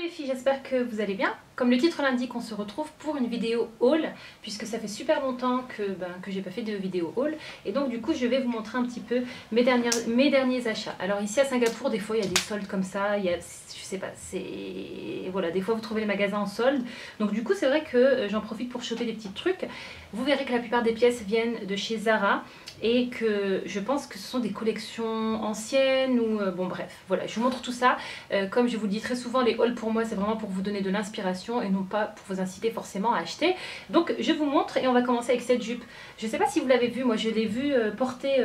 les filles, j'espère que vous allez bien. Comme le titre l'indique, on se retrouve pour une vidéo haul, puisque ça fait super longtemps que j'ai pas fait de vidéo haul. Et donc du coup, je vais vous montrer un petit peu mes derniers achats. Alors ici à Singapour, des fois il y a des soldes comme ça, il y a, je sais pas, c'est... Voilà, des fois vous trouvez les magasins en solde. Donc du coup, c'est vrai que j'en profite pour choper des petits trucs. Vous verrez que la plupart des pièces viennent de chez Zara. Et que je pense que ce sont des collections anciennes ou bon bref, voilà, je vous montre tout ça. Comme je vous le dis très souvent, les hauls pour moi c'est vraiment pour vous donner de l'inspiration et non pas pour vous inciter forcément à acheter. Donc je vous montre et on va commencer avec cette jupe. Je sais pas si vous l'avez vue, moi je l'ai vue portée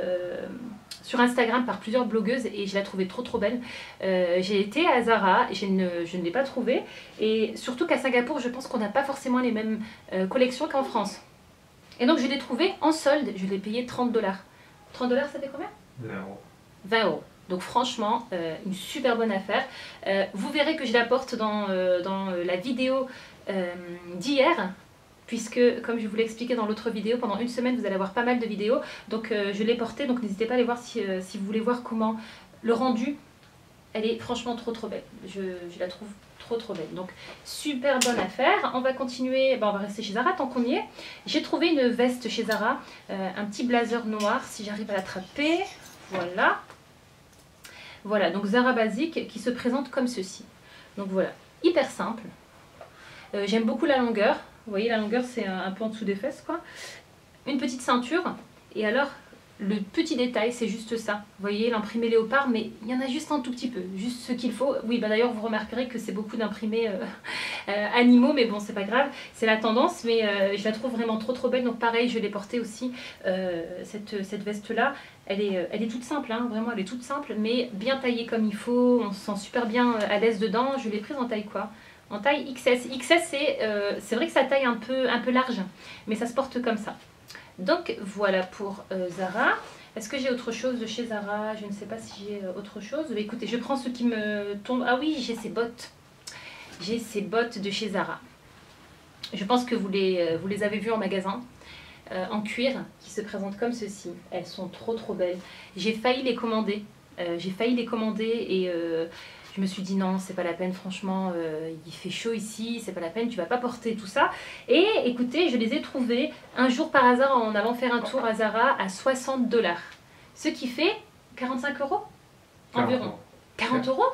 sur Instagram par plusieurs blogueuses et je la trouvais trop belle. J'ai été à Zara, je ne l'ai pas trouvée et surtout qu'à Singapour je pense qu'on n'a pas forcément les mêmes collections qu'en France. Et donc je l'ai trouvé en solde, je l'ai payé 30 $. 30 $, ça fait combien? 20 €. 20 €. Donc franchement, une super bonne affaire. Vous verrez que je la porte dans la vidéo d'hier, puisque comme je vous l'ai expliqué dans l'autre vidéo, pendant une semaine vous allez avoir pas mal de vidéos. Donc je l'ai portée, donc n'hésitez pas à aller voir si vous voulez voir comment le rendu. Elle est franchement trop belle, je la trouve trop belle. Donc super bonne affaire. On va continuer, on va rester chez Zara tant qu'on y est. J'ai trouvé une veste chez Zara, un petit blazer noir si j'arrive à l'attraper. Voilà. Voilà, donc Zara basique qui se présente comme ceci. Donc voilà, hyper simple. J'aime beaucoup la longueur. Vous voyez, la longueur c'est un peu en dessous des fesses quoi. Une petite ceinture et alors le petit détail, c'est juste ça. Vous voyez, l'imprimé léopard, mais il y en a juste un tout petit peu, juste ce qu'il faut. Oui, d'ailleurs, vous remarquerez que c'est beaucoup d'imprimés animaux, mais bon, c'est pas grave, c'est la tendance, mais je la trouve vraiment trop belle. Donc pareil, je l'ai portée aussi, cette veste-là. Elle est toute simple, hein, vraiment, elle est toute simple, mais bien taillée comme il faut. On se sent super bien à l'aise dedans. Je l'ai prise en taille quoi? En taille XS. XS, c'est vrai que ça taille un peu large, mais ça se porte comme ça. Donc voilà pour Zara. Est-ce que j'ai autre chose de chez Zara? Je ne sais pas si j'ai autre chose. Mais écoutez, je prends ce qui me tombe. Ah oui, j'ai ces bottes. J'ai ces bottes de chez Zara. Je pense que vous les avez vues en magasin. En cuir, qui se présentent comme ceci. Elles sont trop belles. J'ai failli les commander. Et je me suis dit non, c'est pas la peine, franchement, il fait chaud ici, c'est pas la peine, tu vas pas porter tout ça. Et écoutez, je les ai trouvées un jour par hasard en allant faire un tour à Zara à 60 $. Ce qui fait 45 € environ. 40 €?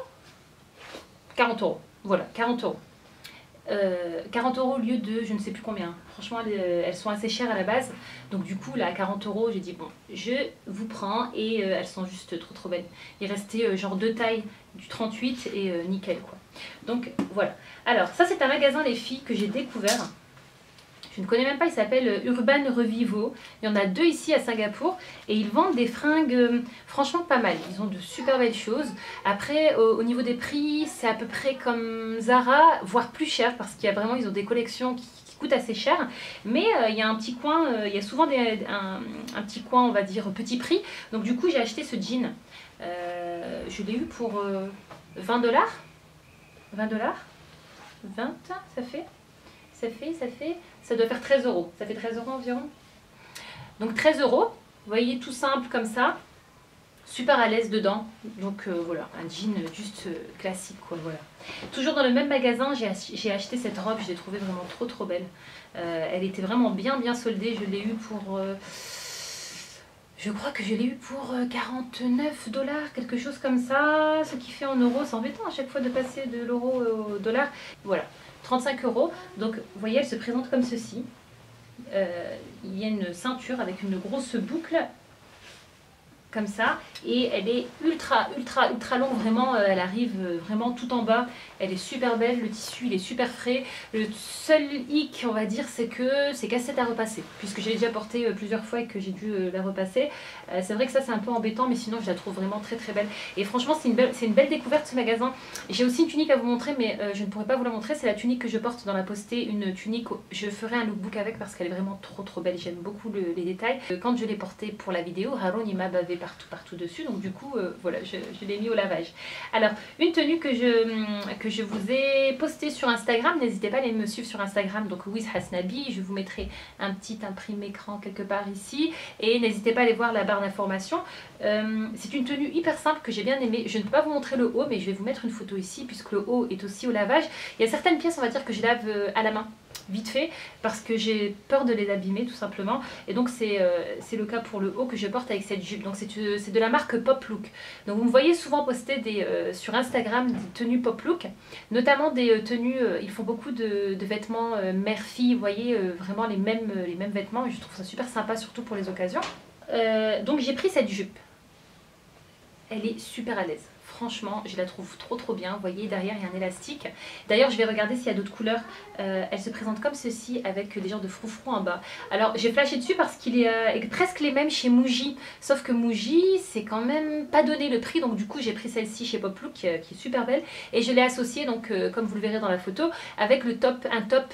40 €, voilà, 40 €. 40 € au lieu de je ne sais plus combien. Franchement, elles sont assez chères à la base. Donc du coup, là, à 40 €, j'ai dit bon, je vous prends et elles sont juste trop belles. Il restait genre 2 tailles du 38 et nickel quoi. Donc voilà. Alors ça, c'est un magasin les filles que j'ai découvert. Je ne connais même pas, il s'appelle Urban Revivo. Il y en a 2 ici à Singapour et ils vendent des fringues franchement pas mal. Ils ont de super belles choses. Après, au niveau des prix, c'est à peu près comme Zara, voire plus cher parce qu'il y a vraiment, ils ont des collections qui coûtent assez cher. Mais il y a un petit coin, il y a souvent un petit coin, on va dire, petit prix. Donc du coup, j'ai acheté ce jean. Je l'ai eu pour 20 $. 20 $. 20, ça doit faire 13 €. Ça fait 13 € environ. Donc 13 €, vous voyez, tout simple comme ça. Super à l'aise dedans. Donc voilà, un jean juste classique quoi, voilà. Toujours dans le même magasin, j'ai acheté cette robe, je l'ai trouvée vraiment trop belle. Elle était vraiment bien soldée, je l'ai eu pour... je crois que je l'ai eu pour 49 $, quelque chose comme ça. Ce qui fait en euros, c'est embêtant à chaque fois de passer de l'euro au dollar. Voilà. 35 €. Donc vous voyez, elle se présente comme ceci. Il y a une ceinture avec une grosse boucle comme ça et elle est ultra longue, vraiment. Elle arrive vraiment tout en bas, elle est super belle, le tissu il est super frais. Le seul hic, on va dire, c'est que c'est casse-tête à repasser, puisque j'ai déjà porté plusieurs fois et que j'ai dû la repasser. C'est vrai que ça c'est un peu embêtant, mais sinon je la trouve vraiment très belle et franchement c'est une belle découverte ce magasin. J'ai aussi une tunique à vous montrer, mais je ne pourrais pas vous la montrer. C'est la tunique que je porte dans la postée, une tunique, je ferai un lookbook avec parce qu'elle est vraiment trop belle. J'aime beaucoup les détails. Quand je l'ai portée pour la vidéo, Haroun il m'a bavé partout dessus. Donc du coup, voilà, je l'ai mis au lavage. Alors, une tenue que je vous ai postée sur Instagram, n'hésitez pas à aller me suivre sur Instagram, donc Wiz Hasnabi, je vous mettrai un petit imprimé écran quelque part ici, et n'hésitez pas à aller voir la barre d'information. C'est une tenue hyper simple que j'ai bien aimée. Je ne peux pas vous montrer le haut, mais je vais vous mettre une photo ici, puisque le haut est aussi au lavage. Il y a certaines pièces, on va dire, que je lave à la main, vite fait, parce que j'ai peur de les abîmer tout simplement, et donc c'est le cas pour le haut que je porte avec cette jupe. Donc c'est de la marque Pop Look. Donc vous me voyez souvent poster sur Instagram des tenues Pop Look, notamment des tenues, ils font beaucoup de vêtements mère-fille, vous voyez, vraiment les mêmes vêtements, et je trouve ça super sympa, surtout pour les occasions. Donc j'ai pris cette jupe, elle est super à l'aise. Franchement, je la trouve trop bien. Vous voyez, derrière, il y a un élastique. D'ailleurs, je vais regarder s'il y a d'autres couleurs. Elle se présente comme ceci, avec des genres de froufrous en bas. Alors, j'ai flashé dessus parce qu'il y a presque les mêmes chez Muji. Sauf que Muji, c'est quand même pas donné le prix. Donc, du coup, j'ai pris celle-ci chez Pop Look, qui est super belle. Et je l'ai associée, donc, comme vous le verrez dans la photo, avec un top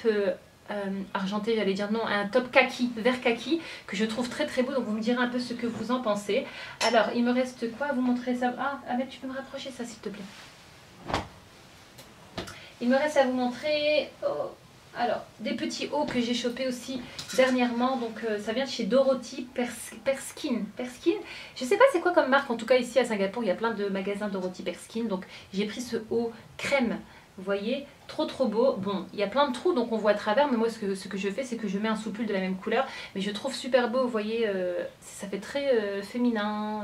argenté, j'allais dire, non, un top kaki, vert kaki, que je trouve très beau. Donc vous me direz un peu ce que vous en pensez. Alors il me reste quoi à vous montrer? Ça. Ah Ahmed, tu peux me rapprocher ça s'il te plaît. Il me reste à vous montrer alors des petits hauts que j'ai chopés aussi dernièrement. Donc ça vient de chez Dorothy Perskin. Je sais pas c'est quoi comme marque, en tout cas ici à Singapour il y a plein de magasins Dorothy Perskin. Donc j'ai pris ce haut crème. Vous voyez, trop beau. Bon, il y a plein de trous donc on voit à travers, mais moi ce que je fais, c'est que je mets un sous-pull de la même couleur, mais je trouve super beau. Vous voyez, ça fait très féminin,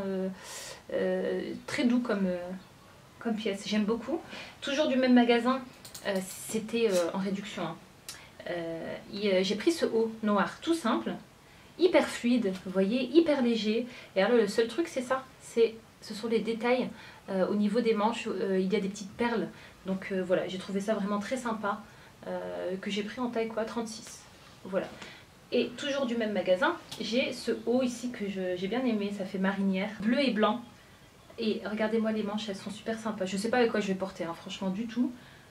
très doux comme pièce. J'aime beaucoup. Toujours du même magasin, c'était en réduction. Hein. J'ai pris ce haut noir, tout simple, hyper fluide, vous voyez, hyper léger. Et alors le seul truc, c'est ça, ce sont les détails au niveau des manches. Il y a des petites perles. Donc voilà, j'ai trouvé ça vraiment très sympa, que j'ai pris en taille quoi, 36. Voilà. Et toujours du même magasin, j'ai ce haut ici que j'ai bien aimé, ça fait marinière, bleu et blanc. Et regardez-moi les manches, elles sont super sympas. Je sais pas avec quoi je vais porter, hein, franchement du tout.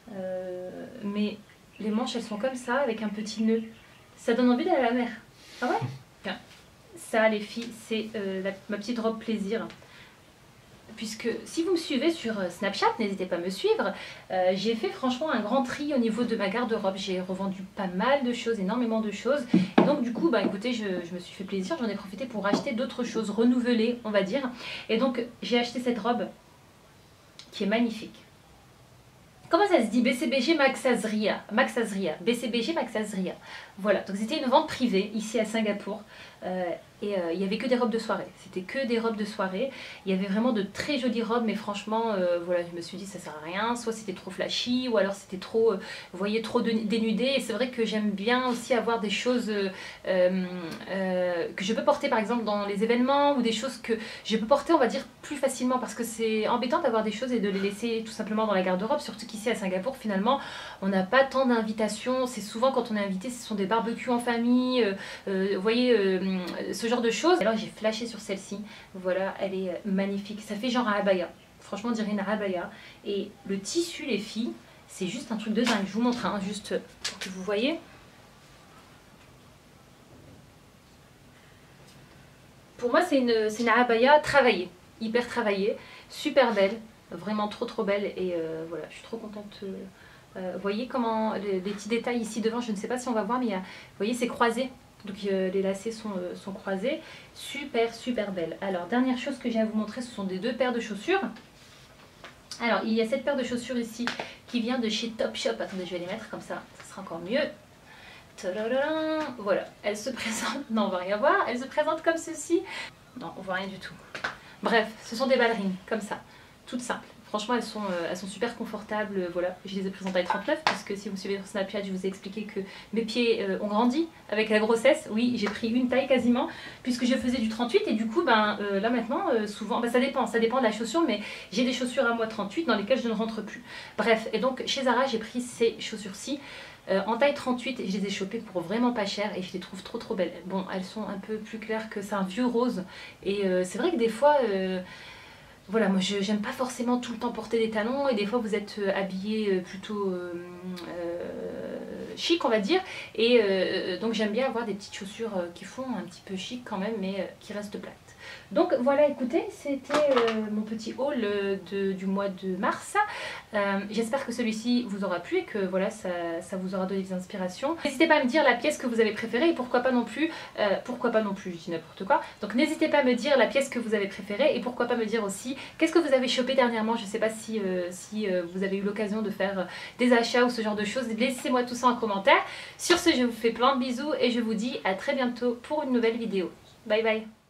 Mais les manches, elles sont comme ça, avec un petit nœud. Ça donne envie d'aller à la mer. Ah ouais? Bien. Ça les filles, c'est ma petite robe plaisir. Puisque si vous me suivez sur Snapchat, n'hésitez pas à me suivre, j'ai fait franchement un grand tri au niveau de ma garde-robe. J'ai revendu pas mal de choses, énormément de choses. Et donc du coup, bah écoutez, je me suis fait plaisir, j'en ai profité pour acheter d'autres choses, renouvelées, on va dire. Et donc j'ai acheté cette robe qui est magnifique. Comment ça se dit? BCBG Max Azria. BCBG Max Azria. Voilà, donc c'était une vente privée ici à Singapour. Et il n'y avait que des robes de soirée. C'était que des robes de soirée. Il y avait vraiment de très jolies robes, mais franchement, voilà, je me suis dit ça sert à rien. Soit c'était trop flashy, ou alors c'était trop, vous voyez, trop dénudé. Et c'est vrai que j'aime bien aussi avoir des choses que je peux porter par exemple dans les événements, ou des choses que je peux porter, on va dire, plus facilement. Parce que c'est embêtant d'avoir des choses et de les laisser tout simplement dans la garde-robe. Surtout qu'ici à Singapour, finalement, on n'a pas tant d'invitations. C'est souvent quand on est invité, ce sont des barbecues en famille, vous voyez, ce genre de choses. Alors j'ai flashé sur celle-ci, voilà, elle est magnifique, ça fait genre un abaya, franchement on dirait une abaya. Et le tissu les filles, c'est juste un truc de dingue. Je vous montre, hein, juste pour que vous voyez. Pour moi c'est une abaya travaillée, hyper travaillée, super belle, vraiment trop belle. Et voilà, je suis trop contente. Vous voyez comment les petits détails ici devant, je ne sais pas si on va voir, mais il y a, vous voyez, c'est croisé. Donc les lacets sont croisés. Super belle. Alors dernière chose que j'ai à vous montrer, ce sont des deux paires de chaussures. Alors il y a cette paire de chaussures ici qui vient de chez Topshop. Attendez, je vais les mettre comme ça sera encore mieux. Tadadam. Voilà, elle se présente, non on va rien voir, elle se présente comme ceci. Non, on voit rien du tout. Bref, ce sont des ballerines, comme ça, toutes simples. Franchement, elles sont super confortables. Voilà, je les ai présentées à 39 parce que si vous me suivez sur Snapchat, je vous ai expliqué que mes pieds ont grandi avec la grossesse. Oui, j'ai pris une taille quasiment puisque je faisais du 38 et du coup, là maintenant, souvent, ça dépend de la chaussure, mais j'ai des chaussures à moi 38 dans lesquelles je ne rentre plus. Bref, et donc chez Zara, j'ai pris ces chaussures-ci. En taille 38, et je les ai chopées pour vraiment pas cher et je les trouve trop belles. Bon, elles sont un peu plus claires que c'est un vieux rose et c'est vrai que des fois... Voilà, moi j'aime pas forcément tout le temps porter des talons et des fois vous êtes habillé plutôt chic on va dire, et donc j'aime bien avoir des petites chaussures qui font un petit peu chic quand même mais qui restent plates. Donc voilà, écoutez, c'était mon petit haul du mois de mars. J'espère que celui-ci vous aura plu et que voilà, ça vous aura donné des inspirations. N'hésitez pas à me dire la pièce que vous avez préférée et pourquoi pas non plus, je dis n'importe quoi. Donc n'hésitez pas à me dire la pièce que vous avez préférée et pourquoi pas me dire aussi qu'est-ce que vous avez chopé dernièrement. Je sais pas si vous avez eu l'occasion de faire des achats ou ce genre de choses. Laissez-moi tout ça en commentaire. Sur ce, je vous fais plein de bisous et je vous dis à très bientôt pour une nouvelle vidéo. Bye bye.